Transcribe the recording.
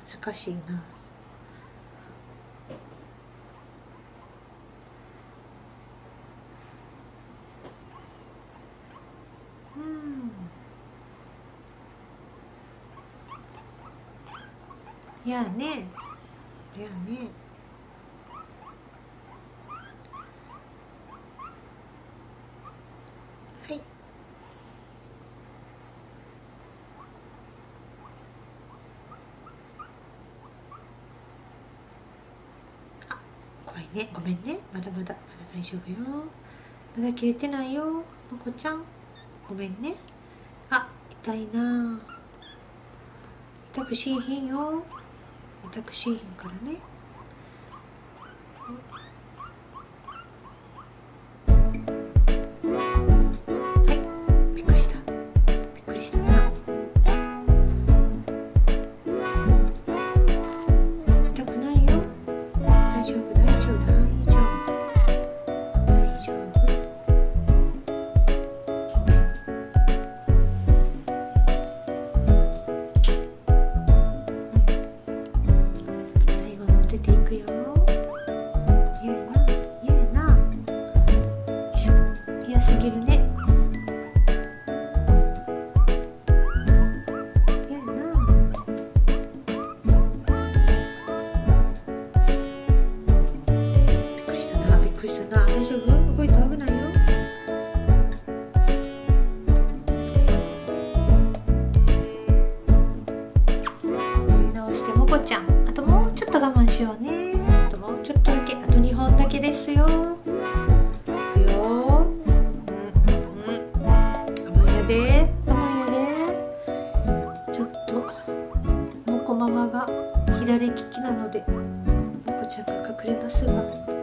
難しいな。やあね、やあね。はい。あ、怖いね。ごめんね。まだ大丈夫よ。まだ切れてないよ、もこちゃん。ごめんね。あ、痛いな。痛くしいひんよ。痛くしいひんからね。ちゃん、あともうちょっと我慢しようね。あともうちょっとだけ、あと2本だけですよ。いくよ。甘やで、ちょっともこママが左利きなので、もこちゃんが隠れますが。